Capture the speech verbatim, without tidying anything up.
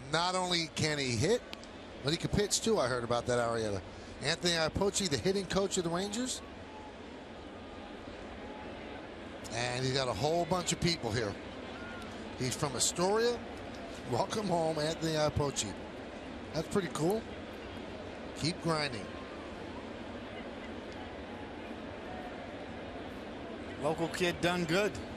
not only can he hit, but he can pitch too. I heard about that, Arietta. Anthony Iapoce, the hitting coach of the Rangers. And he's got a whole bunch of people here. He's from Astoria. Welcome home, Anthony Iapoce. That's pretty cool. Keep grinding. Local kid done good.